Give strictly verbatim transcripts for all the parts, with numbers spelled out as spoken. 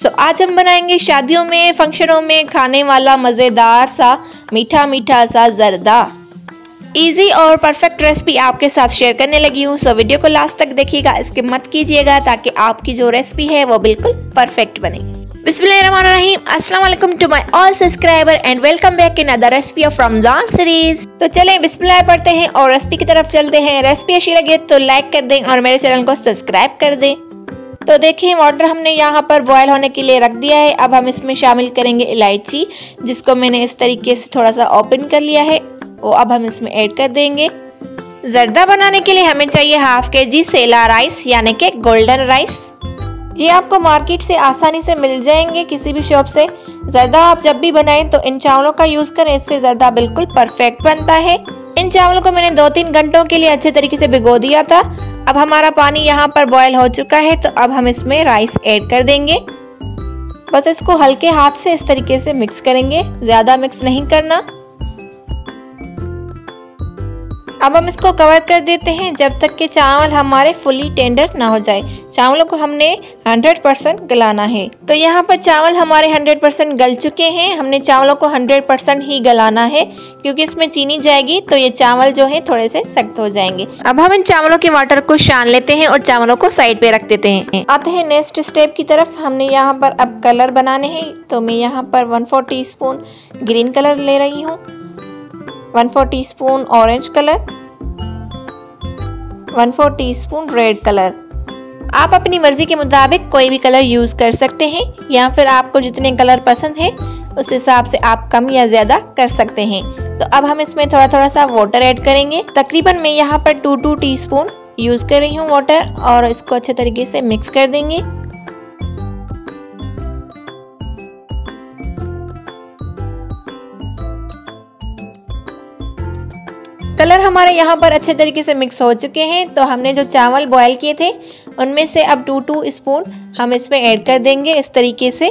तो आज हम बनाएंगे शादियों में, फंक्शनों में खाने वाला मज़ेदार सा मीठा मीठा सा जर्दा। इजी और परफेक्ट रेसिपी आपके साथ शेयर करने लगी हूँ, सो वीडियो को लास्ट तक देखिएगा, स्किप मत कीजिएगा ताकि आपकी जो रेसिपी है वो बिल्कुल परफेक्ट बने। बिस्मिल्लाहिर्रहमानिर्रहीम, अस्सलाम वालेकुम to my all subscriber and welcome back in other recipe of Ramzan series. तो चलें बिस्मिल्लाह पढ़ते हैं और रेसिपी की तरफ चलते हैं। रेसिपी अच्छी लगे तो लाइक कर दें और मेरे चैनल को सब्सक्राइब कर दें। तो देखिए वाटर हमने यहाँ पर बॉयल होने के लिए रख दिया है। अब हम इसमें शामिल करेंगे इलायची, जिसको मैंने इस तरीके से थोड़ा सा ओपन कर लिया है, वो अब हम इसमें ऐड कर देंगे। जर्दा बनाने के लिए हमें चाहिए हाफ के जी सेला राइस यानी कि गोल्डन राइस। ये आपको मार्केट से आसानी से मिल जाएंगे किसी भी शॉप से। जर्दा आप जब भी बनाएं तो इन चावलों का यूज करें, इससे जर्दा बिल्कुल परफेक्ट बनता है। इन चावलों को मैंने दो तीन घंटों के लिए अच्छे तरीके से भिगो दिया था। अब हमारा पानी यहाँ पर बॉयल हो चुका है, तो अब हम इसमें राइस ऐड कर देंगे। बस इसको हल्के हाथ से इस तरीके से मिक्स करेंगे, ज्यादा मिक्स नहीं करना। अब हम इसको कवर कर देते हैं जब तक कि चावल हमारे फुली टेंडर ना हो जाए। चावलों को हमने हंड्रेड परसेंट गलाना है। तो यहाँ पर चावल हमारे हंड्रेड परसेंट गल चुके हैं। हमने चावलों को हंड्रेड परसेंट ही गलाना है क्योंकि इसमें चीनी जाएगी तो ये चावल जो है थोड़े से सख्त हो जाएंगे। अब हम इन चावलों के वाटर को छान लेते हैं और चावलों को साइड पे रख देते हैं। आते हैं नेक्स्ट स्टेप की तरफ। हमने यहाँ पर अब कलर बनाने हैं, तो मैं यहाँ पर one four teaspoon green colour ले रही हूँ, one four teaspoon orange colour, one four teaspoon red colour. आप अपनी मर्जी के मुताबिक कोई भी कलर यूज कर सकते हैं या फिर आपको जितने कलर पसंद है उस हिसाब से आप कम या ज्यादा कर सकते हैं। तो अब हम इसमें थोड़ा थोड़ा सा वाटर ऐड करेंगे। तकरीबन मैं यहाँ पर two two teaspoon use कर रही हूँ वाटर, और इसको अच्छे तरीके से मिक्स कर देंगे। कलर हमारे यहाँ पर अच्छे तरीके से मिक्स हो चुके हैं। तो हमने जो चावल बॉयल किए थे उनमें से अब टू टू स्पून हम इसमें ऐड कर देंगे इस तरीके से।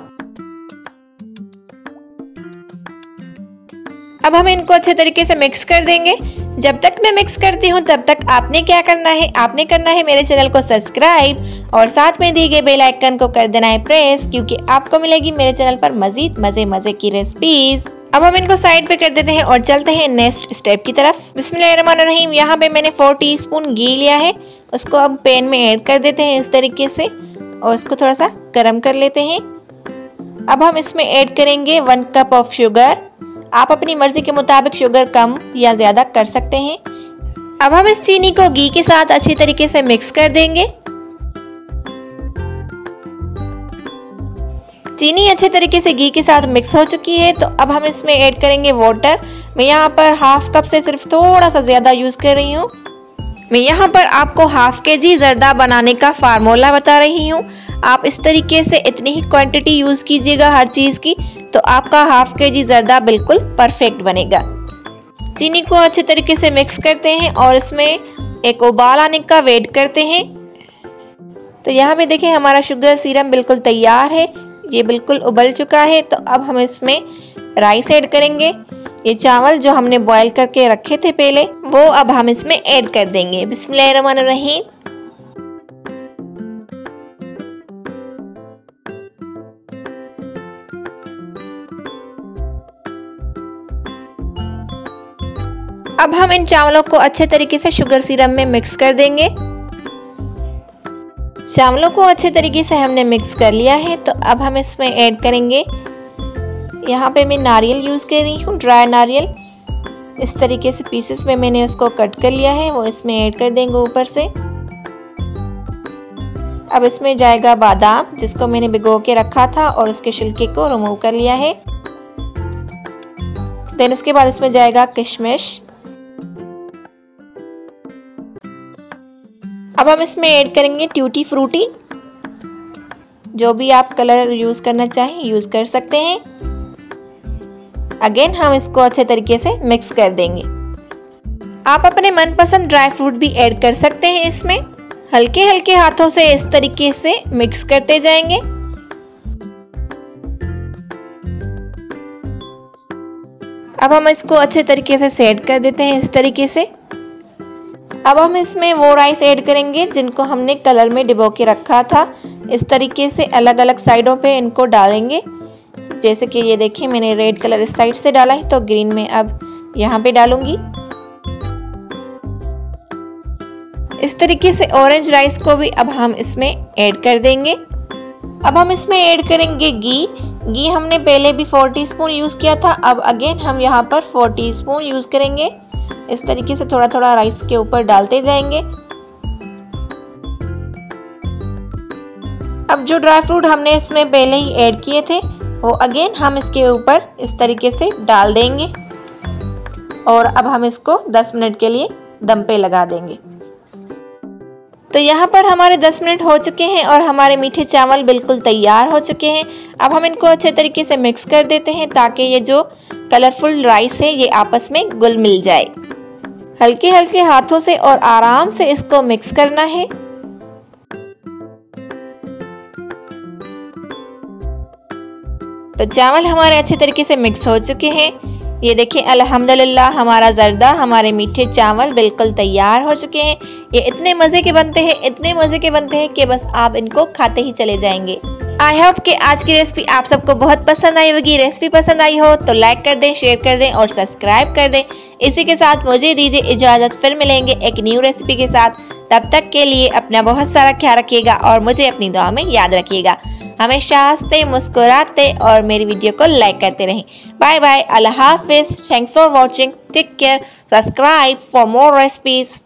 अब हम इनको अच्छे तरीके से मिक्स कर देंगे। जब तक मैं मिक्स करती हूँ तब तक आपने क्या करना है, आपने करना है मेरे चैनल को सब्सक्राइब और साथ में दिए गए बेल आइकन को कर देना है प्रेस, क्योंकि आपको मिलेगी मेरे चैनल पर मजीद मजे मजे की रेसिपीज। अब हम इनको साइड पे कर देते हैं और चलते हैं नेक्स्ट स्टेप की तरफ। बिस्मिल्लाहिर्रहमानिर्रहीम, यहाँ पे मैंने फोर टीस्पून घी लिया है, उसको अब पैन में ऐड कर देते हैं इस तरीके से और इसको थोड़ा सा गर्म कर लेते हैं। अब हम इसमें ऐड करेंगे वन कप ऑफ शुगर। आप अपनी मर्जी के मुताबिक शुगर कम या ज्यादा कर सकते हैं। अब हम इस चीनी को घी के साथ अच्छी तरीके से मिक्स कर देंगे। चीनी अच्छे तरीके से घी के साथ मिक्स हो चुकी है, तो अब हम इसमें ऐड करेंगे वाटर। मैं यहाँ पर हाफ कप से सिर्फ थोड़ा सा ज़्यादा यूज़ कर रही हूँ। मैं यहाँ पर आपको हाफ के जी जर्दा बनाने का फार्मूला बता रही हूँ। आप इस तरीके से इतनी ही क्वांटिटी यूज़ कीजिएगा हर चीज़ की, तो आपका हाफ के जी जर्दा बिल्कुल परफेक्ट बनेगा। चीनी को अच्छे तरीके से मिक्स करते हैं और इसमें एक उबाल आने का वेट करते हैं। तो यहाँ पे देखें हमारा शुगर सिरप बिल्कुल तैयार है, ये बिल्कुल उबल चुका है। तो अब हम इसमें राइस ऐड करेंगे। ये चावल जो हमने बॉईल करके रखे थे पहले, वो अब हम इसमें ऐड कर देंगे। बिस्मिल्लाहिर्रहमानिर्रहीम। अब हम इन चावलों को अच्छे तरीके से शुगर सिरप में मिक्स कर देंगे। चावलों को अच्छे तरीके से हमने मिक्स कर लिया है, तो अब हम इसमें ऐड करेंगे, यहाँ पे मैं नारियल यूज़ कर रही हूँ, ड्राई नारियल। इस तरीके से पीसेस में मैंने उसको कट कर लिया है, वो इसमें ऐड कर देंगे ऊपर से। अब इसमें जाएगा बादाम, जिसको मैंने भिगो के रखा था और उसके छिलके को रिमूव कर लिया है। देन उसके बाद इसमें जाएगा किशमिश। अब हम इसमें ऐड करेंगे ट्यूटी फ्रूटी। जो भी आप कलर यूज़ करना चाहें यूज़ कर सकते हैं। अगेन हम इसको अच्छे तरीके से मिक्स कर देंगे। आप अपने मनपसंद ड्राई फ्रूट भी ऐड कर सकते हैं इसमें। हल्के हल्के हाथों से इस तरीके से मिक्स करते जाएंगे। अब हम इसको अच्छे तरीके से सेट कर देते हैं इस तरीके से। अब हम इसमें वो राइस ऐड करेंगे जिनको हमने कलर में डिबो के रखा था। इस तरीके से अलग अलग साइडों पे इनको डालेंगे। जैसे कि ये देखिए मैंने रेड कलर इस साइड से डाला है तो ग्रीन में अब यहाँ पे डालूंगी। इस तरीके से ऑरेंज राइस को भी अब हम इसमें ऐड कर देंगे। अब हम इसमें ऐड करेंगे घी। घी हमने पहले भी फोर टीस्पून यूज़ किया था, अब अगेन हम यहाँ पर फोर टीस्पून यूज़ करेंगे। इस तरीके से थोड़ा थोड़ा राइस के ऊपर डालते जाएंगे। अब जो ड्राई फ्रूट हमने इसमें पहले ही ऐड किए थे वो अगेन हम इसके ऊपर इस तरीके से डाल देंगे और अब हम इसको दस मिनट के लिए दम पे लगा देंगे। तो यहाँ पर हमारे दस मिनट हो चुके हैं और हमारे मीठे चावल बिल्कुल तैयार हो चुके हैं। अब हम इनको अच्छे तरीके से मिक्स कर देते हैं ताकि ये जो कलरफुल राइस है ये आपस में घुल मिल जाए। हल्के हल्के हाथों से और आराम से इसको मिक्स करना है। तो चावल हमारे अच्छे तरीके से मिक्स हो चुके हैं। ये देखिए अल्हम्दुलिल्लाह हमारा जर्दा, हमारे मीठे चावल बिल्कुल तैयार हो चुके हैं। ये इतने मज़े के बनते हैं, इतने मज़े के बनते हैं कि बस आप इनको खाते ही चले जाएंगे। आई होप कि आज की रेसिपी आप सबको बहुत पसंद आई होगी। रेसिपी पसंद आई हो तो लाइक कर दें, शेयर कर दें और सब्सक्राइब कर दें। इसी के साथ मुझे दीजिए इजाज़त, फिर मिलेंगे एक न्यू रेसिपी के साथ। तब तक के लिए अपना बहुत सारा ख्याल रखिएगा और मुझे अपनी दुआ में याद रखिएगा। हमेशा हंसते मुस्कुराते और मेरी वीडियो को लाइक करते रहें। बाय बाय, अल्लाह हाफिज़, thanks for watching, take care, subscribe for more recipes.